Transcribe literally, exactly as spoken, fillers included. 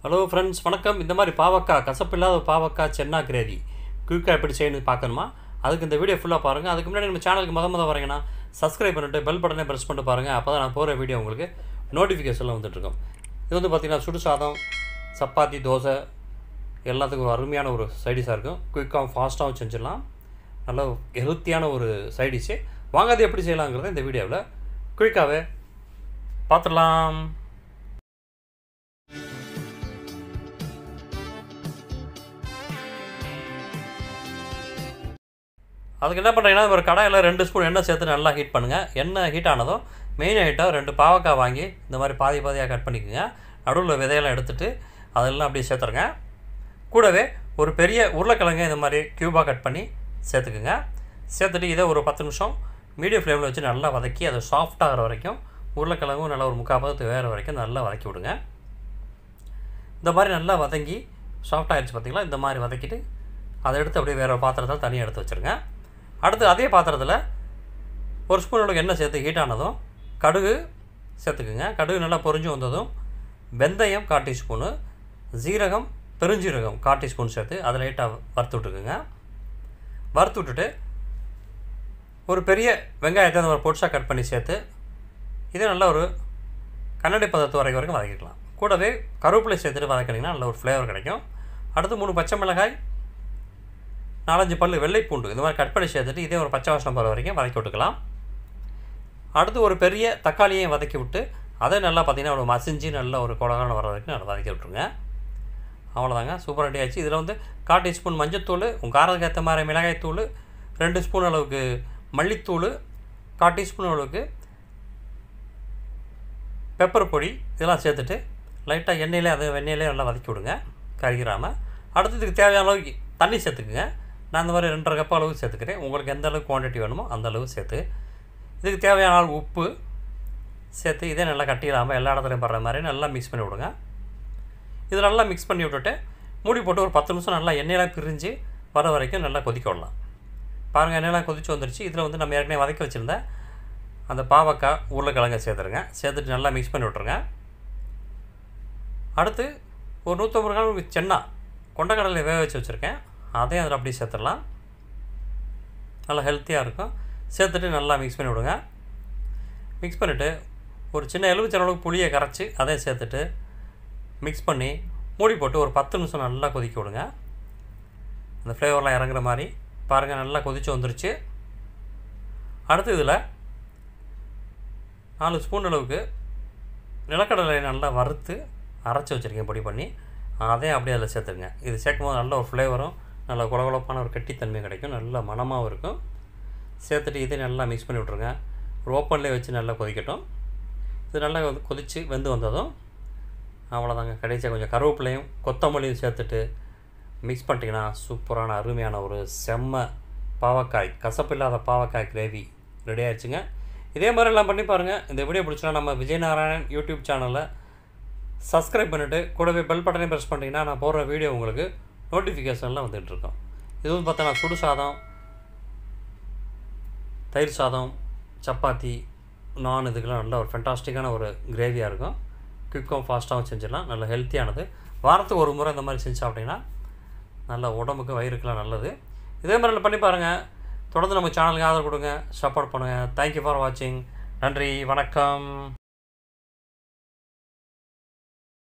Hello friends, வணக்கம். இந்த மாதிரி பாவக்காய், கசப்பில்லாத பாவக்காய் சென்னா கிரேவி குயிக்காக எப்படி செய்யணும்னு பார்க்கணுமா? அதுக்கு இந்த வீடியோ ஃபுல்லாக பாருங்கள். அதுக்கு முன்னாடி நம்ம சேனலுக்கு முத முத வரீங்கன்னா சப்ஸ்கிரைப் பண்ணிட்டு பெல் பட்டனை ப்ரெஸ் பண்ணிட்டு பாருங்கள். அப்போ தான் நான் போகிற வீடியோ உங்களுக்கு நோட்டிஃபிகேஷனில் வந்துட்டுருக்கோம். இது வந்து பார்த்திங்கன்னா சுடு சாதம், சப்பாத்தி, தோசை எல்லாத்துக்கும் ஒரு அருமையான ஒரு சைடிஷாக இருக்கும். குயிக்காகவும் ஃபாஸ்ட்டாகவும் செஞ்சிடலாம். நல்ல ஹெல்த்தியான ஒரு சைடிஷு. வாங்க அது எப்படி செய்யலாங்கிறத இந்த வீடியோவில் குயிக்காகவே பார்த்துடலாம். அதுக்கு என்ன பண்ணுறீங்கன்னா, ஒரு கடாயில் ரெண்டு ஸ்பூன் எண்ணெய் சேர்த்து நல்லா ஹீட் பண்ணுங்கள். எண்ணெய் ஹீட் ஆனதும் மெயின் ஐட்டம் ரெண்டு பாவக்காய் வாங்கி இந்த மாதிரி பாதி பாதியாக கட் பண்ணிக்கோங்க. நடுவில் விதையெல்லாம் எடுத்துகிட்டு அதெல்லாம் அப்படியே சேர்த்துருங்க. கூடவே ஒரு பெரிய உருளைக்கிழங்கு இந்த மாதிரி க்யூபாக கட் பண்ணி சேர்த்துக்குங்க. சேர்த்துட்டு இதை ஒரு பத்து நிமிஷம் மீடியம் ஃப்ளேமில் வச்சு நல்லா வதக்கி அதை சாஃப்டாகிற வரைக்கும், உருளைக்கிழங்கும் நல்லா ஒரு முக்கால் பதத்துக்கு வேறு வரைக்கும் நல்லா வதக்கி விடுங்க. இந்த மாதிரி நல்லா வதங்கி சாஃப்டாகிடுச்சு பார்த்திங்களா? இந்த மாதிரி வதக்கிட்டு அதை எடுத்து அப்படியே வேறு பாத்திரத்தில் தனியாக எடுத்து வச்சுருங்க. அடுத்து அதே பாத்திரத்தில் ஒரு ஸ்பூன் அளவுக்கு எண்ணெய் சேர்த்து ஹீட் ஆனதும் கடுகு சேர்த்துக்குங்க. கடுகு நல்லா பொரிஞ்சு வந்ததும் வெந்தயம் கால் டீஸ்பூனு, ஜீரகம், பெருஞ்சீரகம் கால் டீஸ்பூன் சேர்த்து அதை லைட்டாக வறுத்து விட்டுக்குங்க. வறுத்து விட்டுட்டு ஒரு பெரிய வெங்காயத்தை அந்த மாதிரி பொடிசாக கட் பண்ணி சேர்த்து இதே நல்லா ஒரு கண்ணாடி பதத்து வரைக்கும் வரைக்கும் வதக்கிக்கலாம். கூடவே கருவேப்பிலை சேர்த்துட்டு வதக்கினீங்கன்னா நல்ல ஒரு ஃப்ளேவர் கிடைக்கும். அடுத்து மூணு பச்சை மிளகாய், நாலஞ்சு பல் வெள்ளைப்பூண்டு இந்த மாதிரி கட் பண்ணி சேர்த்துட்டு இதே ஒரு பச்சை வாசனை போகிற வரைக்கும் வதக்கி விட்டுக்கலாம். அடுத்து ஒரு பெரிய தக்காளியையும் வதக்கி விட்டு அதை நல்லா பார்த்திங்கன்னா ஒரு மசிஞ்சு நல்லா ஒரு குழகான வர வரைக்கும் நல்லா வதக்கி விட்ருங்க. அவ்வளோதாங்க, சூப்பர் ரெடி ஆகிடுச்சு. இதில் வந்து கால் டீஸ்பூன் மஞ்சத்தூள், உங்கள் காரத்துக்கு ஏற்ற மாதிரி மிளகாய்த்தூள், ரெண்டு ஸ்பூன் அளவுக்கு மல்லித்தூள், கால் டீஸ்பூன் அளவுக்கு பெப்பர் பொடி இதெல்லாம் சேர்த்துட்டு லைட்டாக எண்ணெயிலே அதை வெண்ணெயிலே நல்லா வதக்கி விடுங்க கருகிராமல். அடுத்து இதுக்கு தேவையான அளவுக்கு தண்ணி சேர்த்துக்குங்க. நான் இந்த மாதிரி ரெண்டரை கப் அளவுக்கு சேர்த்துக்கிறேன். உங்களுக்கு எந்த அளவுக்கு குவான்டிட்டி வேணுமோ அந்த அளவுக்கு சேர்த்து இதுக்கு தேவையான அளவு உப்பு சேர்த்து இதே நல்லா கட்டிடாமல் எல்லா இடத்துலையும் படுற மாதிரி நல்லா மிக்ஸ் பண்ணி விடுங்க. இது நல்லா மிக்ஸ் பண்ணி விட்டுட்டு மூடி போட்டு ஒரு பத்து நிமிஷம் நல்லா எண்ணெயெல்லாம் பிரிஞ்சு வர வரைக்கும் நல்லா கொதிக்க விடலாம். பாருங்கள், எண்ணெயெல்லாம் கொதிச்சு வந்துருச்சு. இதில் வந்து நம்ம ஏற்கனவே வதக்கி வச்சுருந்த அந்த பாவக்காய், உருளைக்கிழங்கை சேர்த்துருங்க. சேர்த்துட்டு நல்லா மிக்ஸ் பண்ணி விட்ருங்க. அடுத்து ஒரு நூற்றம்பது கிராம் சென்னா கொண்டக்கடலை வேக வச்சு வச்சுருக்கேன். அதையும் அதில் அப்படியே சேர்த்துடலாம். நல்லா ஹெல்த்தியாக இருக்கும். சேர்த்துட்டு நல்லா மிக்ஸ் பண்ணி விடுங்க. மிக்ஸ் பண்ணிவிட்டு ஒரு சின்ன எலுமிச்சை அளவுக்கு புளியை கரைச்சி அதையும் சேர்த்துட்டு மிக்ஸ் பண்ணி மூடி போட்டு ஒரு பத்து நிமிஷம் நல்லா கொதிக்க விடுங்க. அந்த ஃப்ளேவர்லாம் இறங்குற மாதிரி பாருங்கள், நல்லா கொதித்து வந்துருச்சு. அடுத்து இதில் நாலு ஸ்பூன் அளவுக்கு நிலக்கடலை நல்லா வறுத்து அரைச்சி வச்சுருக்கேன் பொடி பண்ணி. அதையும் அப்படியே அதில் சேர்த்துருங்க. இது சேர்க்கும் போது நல்ல ஒரு ஃப்ளேவரும் நல்ல குளகுளப்பான ஒரு கெட்டித்தன்மையும் கிடைக்கும். நல்ல மணமாகவும் இருக்கும். சேர்த்துட்டு இதை நல்லா மிக்ஸ் பண்ணி விட்ருங்க. ஒரு ஓப்பன்லேயே வச்சு நல்லா கொதிக்கட்டும். இது நல்லா கொதித்து வெந்து வந்ததும் அவ்வளோதாங்க, கடைசியாக கொஞ்சம் கருவேப்பிலையும் கொத்தமல்லியும் சேர்த்துட்டு மிக்ஸ் பண்ணிட்டீங்கன்னா சூப்பரான அருமையான ஒரு செம்ம பாவக்காய், கசப்பில்லாத பாவக்காய் கிரேவி ரெடி ஆகிடுச்சுங்க. இதே மாதிரி எல்லாம் பண்ணி பாருங்கள். இந்த வீடியோ பிடிச்சினா நம்ம விஜயநாராயணன் யூடியூப் சேனலில் சப்ஸ்கிரைப் பண்ணிவிட்டு கூடவே பெல் பட்டனை ப்ரெஸ் பண்ணிட்டீங்கன்னா நான் போடுற வீடியோ உங்களுக்கு நோட்டிஃபிகேஷனில் வந்துட்டுருக்கோம். இது வந்து பார்த்தோன்னா சுடு சாதம், தயிர் சாதம், சப்பாத்தி, நான் இதுக்கெல்லாம் நல்ல ஒரு ஃபென்டாஸ்டிக்கான ஒரு கிரேவியாக இருக்கும். குயிக்காகவும் ஃபாஸ்ட்டாகவும் செஞ்சிடலாம். நல்ல ஹெல்த்தியானது. வாரத்துக்கு ஒரு முறை இந்த மாதிரி செஞ்சு சாப்பிட்டிங்கன்னா நல்ல உடம்புக்கு வயிறுக்கெல்லாம் நல்லது. இதே மாதிரி பண்ணி பாருங்கள். தொடர்ந்து நம்ம சேனலுக்கு ஆதரவு கொடுங்க, சப்போர்ட் பண்ணுங்கள். தேங்க்யூ ஃபார் வாட்சிங். நன்றி, வணக்கம்.